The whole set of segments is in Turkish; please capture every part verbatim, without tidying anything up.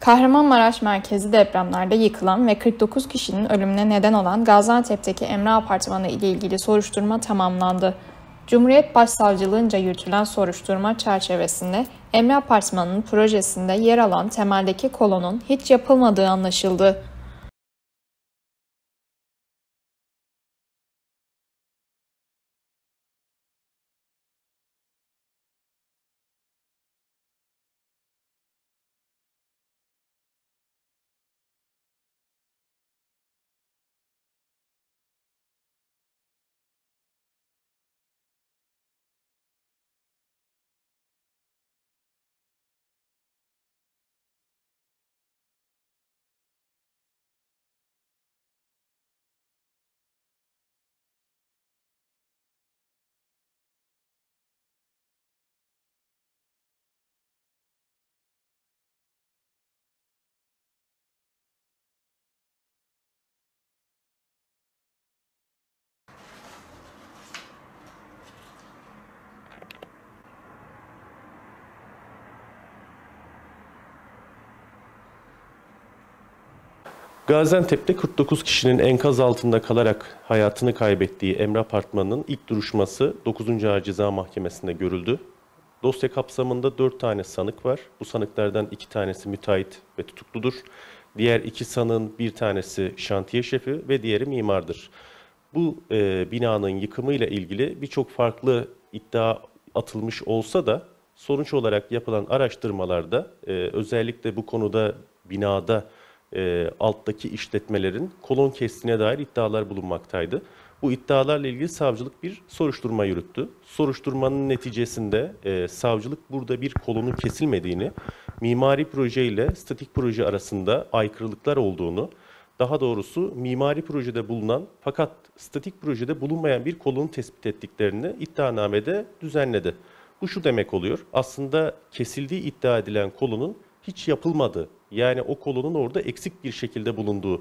Kahramanmaraş merkezi depremlerde yıkılan ve kırk dokuz kişinin ölümüne neden olan Gaziantep'teki Emre Apartmanı ile ilgili soruşturma tamamlandı. Cumhuriyet Başsavcılığınca yürütülen soruşturma çerçevesinde Emre Apartmanı'nın projesinde yer alan temeldeki kolonun hiç yapılmadığı anlaşıldı. Gaziantep'te kırk dokuz kişinin enkaz altında kalarak hayatını kaybettiği Emre Apartmanı'nın ilk duruşması dokuzuncu Ağır Ceza Mahkemesi'nde görüldü. Dosya kapsamında dört tane sanık var. Bu sanıklardan iki tanesi müteahhit ve tutukludur. Diğer iki sanığın bir tanesi şantiye şefi ve diğeri mimardır. Bu e, binanın yıkımıyla ilgili birçok farklı iddia atılmış olsa da sonuç olarak yapılan araştırmalarda e, özellikle bu konuda binada E, alttaki işletmelerin kolon kestiğine dair iddialar bulunmaktaydı. Bu iddialarla ilgili savcılık bir soruşturma yürüttü. Soruşturmanın neticesinde e, savcılık burada bir kolonun kesilmediğini, mimari proje ile statik proje arasında aykırılıklar olduğunu, daha doğrusu mimari projede bulunan fakat statik projede bulunmayan bir kolonu tespit ettiklerini iddianamede düzenledi. Bu şu demek oluyor, aslında kesildiği iddia edilen kolonun hiç yapılmadığı, yani o kolonun orada eksik bir şekilde bulunduğu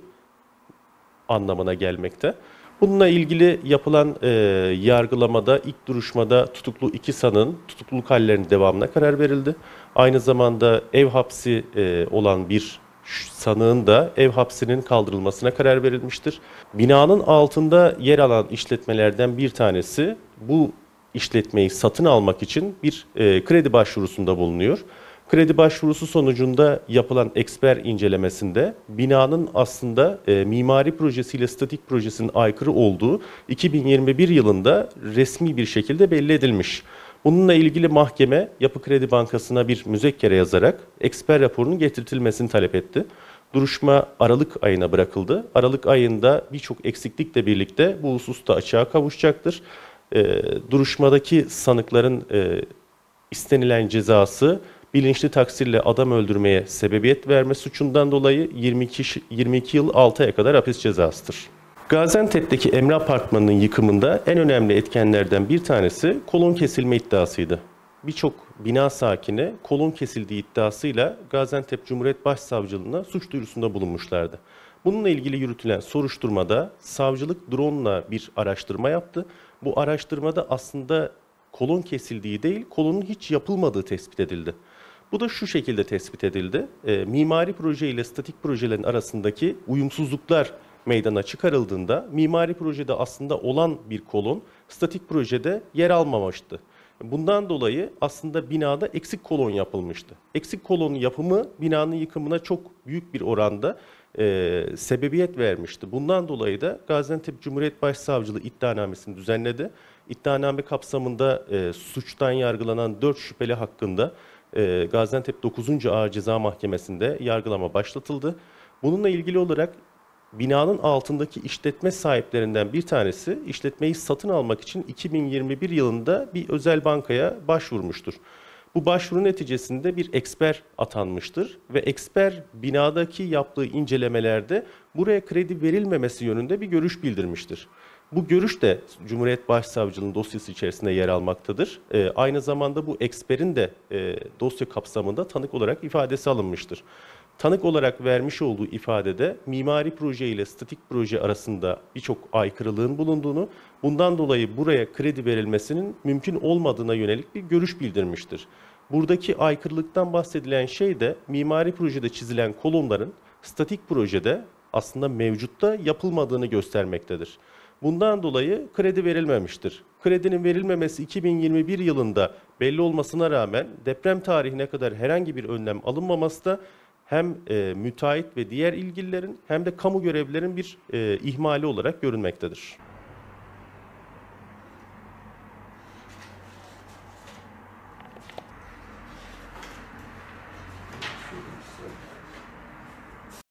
anlamına gelmekte. Bununla ilgili yapılan e, yargılamada ilk duruşmada tutuklu iki sanığın tutukluluk hallerinin devamına karar verildi. Aynı zamanda ev hapsi e, olan bir sanığın da ev hapsinin kaldırılmasına karar verilmiştir. Binanın altında yer alan işletmelerden bir tanesi bu işletmeyi satın almak için bir e, kredi başvurusunda bulunuyor. Kredi başvurusu sonucunda yapılan eksper incelemesinde binanın aslında e, mimari projesiyle statik projesinin aykırı olduğu iki bin yirmi bir yılında resmi bir şekilde belli edilmiş. Bununla ilgili mahkeme Yapı Kredi Bankası'na bir müzekkere yazarak eksper raporunun getirtilmesini talep etti. Duruşma Aralık ayına bırakıldı. Aralık ayında birçok eksiklikle birlikte bu hususta açığa kavuşacaktır. E, duruşmadaki sanıkların e, istenilen cezası bilinçli taksirle adam öldürmeye sebebiyet verme suçundan dolayı yirmi iki, yirmi iki yıl altı aya kadar hapis cezasıdır. Gaziantep'teki Emre Apartmanı'nın yıkımında en önemli etkenlerden bir tanesi kolon kesilme iddiasıydı. Birçok bina sakini kolon kesildiği iddiasıyla Gaziantep Cumhuriyet Başsavcılığına suç duyurusunda bulunmuşlardı. Bununla ilgili yürütülen soruşturmada savcılık drone'la bir araştırma yaptı. Bu araştırmada aslında kolon kesildiği değil, kolonun hiç yapılmadığı tespit edildi. Bu da şu şekilde tespit edildi. E, mimari proje ile statik projelerin arasındaki uyumsuzluklar meydana çıkarıldığında mimari projede aslında olan bir kolon statik projede yer almamıştı. Bundan dolayı aslında binada eksik kolon yapılmıştı. Eksik kolonun yapımı binanın yıkımına çok büyük bir oranda e, sebebiyet vermişti. Bundan dolayı da Gaziantep Cumhuriyet Başsavcılığı iddianamesini düzenledi. İddianame kapsamında e, suçtan yargılanan dört şüpheli hakkında e, Gaziantep dokuzuncu Ağır Ceza Mahkemesi'nde yargılama başlatıldı. Bununla ilgili olarak binanın altındaki işletme sahiplerinden bir tanesi işletmeyi satın almak için iki bin yirmi bir yılında bir özel bankaya başvurmuştur. Bu başvuru neticesinde bir eksper atanmıştır ve eksper binadaki yaptığı incelemelerde buraya kredi verilmemesi yönünde bir görüş bildirmiştir. Bu görüş de Cumhuriyet Başsavcılığı'nın dosyası içerisinde yer almaktadır. E, aynı zamanda bu eksperin de e, dosya kapsamında tanık olarak ifadesi alınmıştır. Tanık olarak vermiş olduğu ifadede mimari proje ile statik proje arasında birçok aykırılığın bulunduğunu, bundan dolayı buraya kredi verilmesinin mümkün olmadığına yönelik bir görüş bildirmiştir. Buradaki aykırılıktan bahsedilen şey de mimari projede çizilen kolonların statik projede aslında mevcutta yapılmadığını göstermektedir. Bundan dolayı kredi verilmemiştir. Kredinin verilmemesi iki bin yirmi bir yılında belli olmasına rağmen deprem tarihine kadar herhangi bir önlem alınmaması da hem e, müteahhit ve diğer ilgililerin hem de kamu görevlilerin bir e, ihmali olarak görünmektedir.